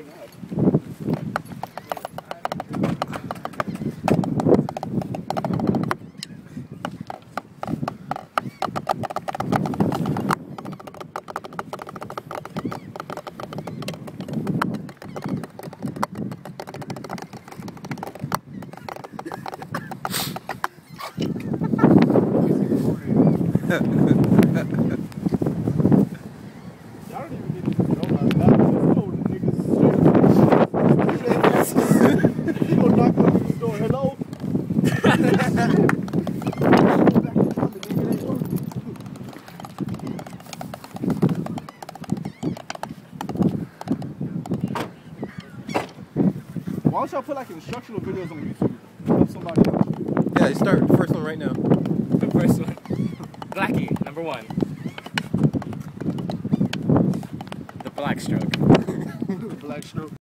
Why don't y'all put like instructional videos on YouTube? Help somebody out. Yeah, start the first one right now. The first one. Blackie, number 1. The black stroke. Black stroke.